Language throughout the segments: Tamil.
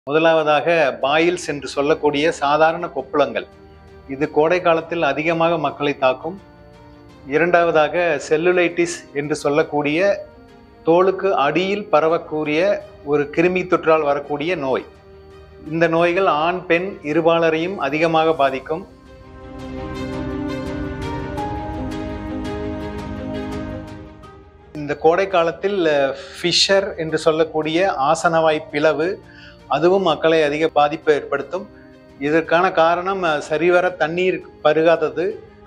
முதலாவதாக பாயில்ஸ் என்று சொல்லக்கூடிய சாதாரண கொப்புளங்கள். இது கோடை காலத்தில் அதிகமாக மக்களை தாக்கும். இரண்டாவதாக செல்லுலைட்டிஸ் என்று சொல்லக்கூடிய தோலுக்கு அடியில் பரவக்கூடிய ஒரு கிருமி தொற்றால் வரக்கூடிய நோய். இந்த நோய்கள் ஆண் பெண் இருபாலரையும் அதிகமாக பாதிக்கும். இந்த கோடை காலத்தில் ஃபிஷர் என்று சொல்லக்கூடிய ஆசனவாய் பிளவு, அதுவும் மக்களை அதிக பாதிப்பை ஏற்படுத்தும். இதற்கான காரணம் சரிவர தண்ணீர் பருகாதது.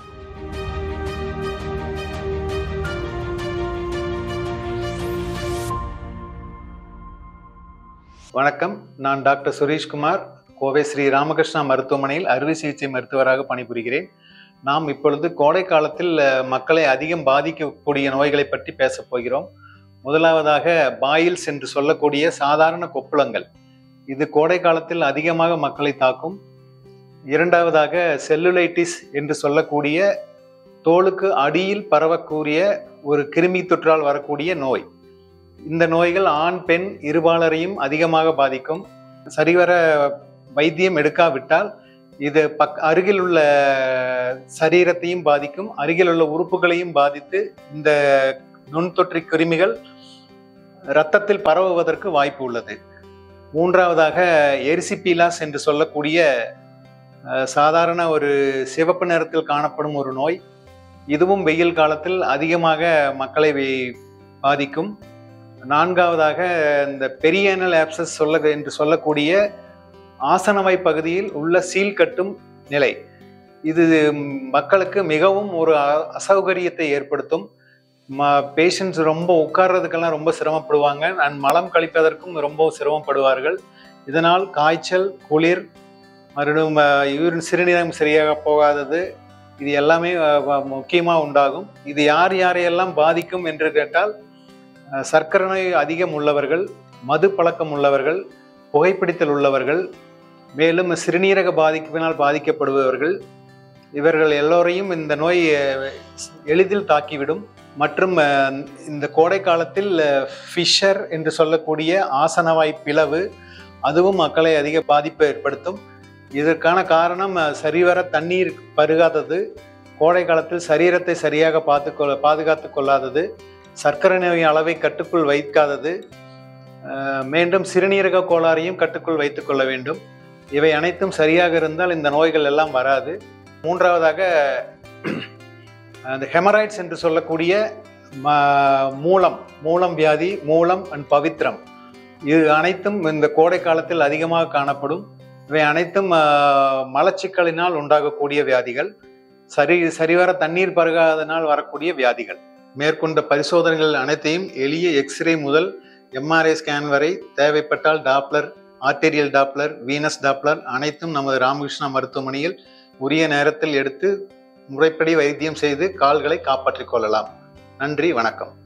வணக்கம், நான் டாக்டர் சுரேஷ்குமார், கோவை ஸ்ரீ ராமகிருஷ்ணா மருத்துவமனையில் அறுவை சிகிச்சை மருத்துவராக பணிபுரிகிறேன். நாம் இப்பொழுது கோடை காலத்தில் மக்களை அதிகம் பாதிக்கக்கூடிய நோய்களை பற்றி பேசப் போகிறோம். முதலாவதாக பாயில்ஸ் என்று சொல்லக்கூடிய சாதாரண கொப்புளங்கள். இது கோடை காலத்தில் அதிகமாக மக்களை தாக்கும். இரண்டாவதாக செல்லுலைட்டிஸ் என்று சொல்லக்கூடிய தோலுக்கு அடியில் பரவக்கூடிய ஒரு கிருமி தொற்றால் வரக்கூடிய நோய். இந்த நோய்கள் ஆண் பெண் இருபாலரையும் அதிகமாக பாதிக்கும். சரிவர வைத்தியம் எடுக்காவிட்டால் இது அருகில் உள்ள சரீரத்தையும் பாதிக்கும், அருகில் உள்ள உறுப்புகளையும் பாதித்து இந்த நுண்தொற்று கிருமிகள் இரத்தத்தில் பரவுவதற்கு வாய்ப்பு உள்ளது. மூன்றாவதாக எரிசிபீலாஸ் என்று சொல்லக்கூடிய சாதாரண ஒரு சிவப்பு நிறத்தில் காணப்படும் ஒரு நோய். இதுவும் வெயில் காலத்தில் அதிகமாக மக்களை பாதிக்கும். நான்காவதாக இந்த பெரியனல் ஆப்சஸ் என்று சொல்லக்கூடிய ஆசனவாய் பகுதியில் உள்ள சீல் கட்டும் நிலை. இது மக்களுக்கு மிகவும் ஒரு அசௌகரியத்தை ஏற்படுத்தும். பேஷண்ட்ஸ் ரொம்ப உட்கார்றதுக்கெல்லாம் ரொம்ப சிரமப்படுவாங்க. மலம் கழிப்பதற்கும் ரொம்ப சிரமப்படுவார்கள். இதனால் காய்ச்சல், குளிர், மறுபடியும் யூரின் சிறுநீரகம் சரியாக போகாதது, இது எல்லாமே முக்கியமாக உண்டாகும். இது யார் யாரையெல்லாம் பாதிக்கும் என்று கேட்டால், சர்க்கரை நோய் அதிகம் உள்ளவர்கள், மது பழக்கம் உள்ளவர்கள், புகைப்பிடித்தல் உள்ளவர்கள், மேலும் சிறுநீரக பாதிப்பினால் பாதிக்கப்படுபவர்கள், இவர்கள் எல்லோரையும் இந்த நோய் எளிதில் தாக்கிவிடும். மற்றும் இந்த கோடை காலத்தில் ஃபிஷர் என்று சொல்லக்கூடிய ஆசனவாய் பிளவு, அதுவும் மக்களை அதிக பாதிப்பை ஏற்படுத்தும். இதற்கான காரணம் சரிவர தண்ணீர் பருகாதது, கோடை காலத்தில் சரீரத்தை சரியாக பாதுகாத்து கொள்ளாதது, சர்க்கரை நோய் அளவை கட்டுக்குள் வைக்காதது, மீண்டும் சிறுநீரக கோளாறையும் கட்டுக்குள் வைத்துக் கொள்ள வேண்டும். இவை அனைத்தும் சரியாக இருந்தால் இந்த நோய்கள் எல்லாம் வராது. மூன்றாவதாக அந்த ஹெமராய்ட்ஸ் என்று சொல்லக்கூடிய மூலம் வியாதி, மூலம் அண்ட் பவித்ரம், இது அனைத்தும் இந்த கோடை காலத்தில் அதிகமாக காணப்படும். இவை அனைத்தும் மலச்சிக்கலினால் உண்டாகக்கூடிய வியாதிகள், சரிவர தண்ணீர் பருகாதனால் வரக்கூடிய வியாதிகள். மேற்கொண்ட பரிசோதனைகள் அனைத்தையும் எளிய எக்ஸ்ரே முதல் எம்ஆர்ஐ ஸ்கேன் வரை, தேவைப்பட்டால் doppler, arterial doppler, venous doppler அனைத்தும் நமது ராமகிருஷ்ணா மருத்துவமனையில் உரிய நேரத்தில் எடுத்து முறைப்படி வைத்தியம் செய்து கால்களை காப்பாற்றிக் கொள்ளலாம். நன்றி, வணக்கம்.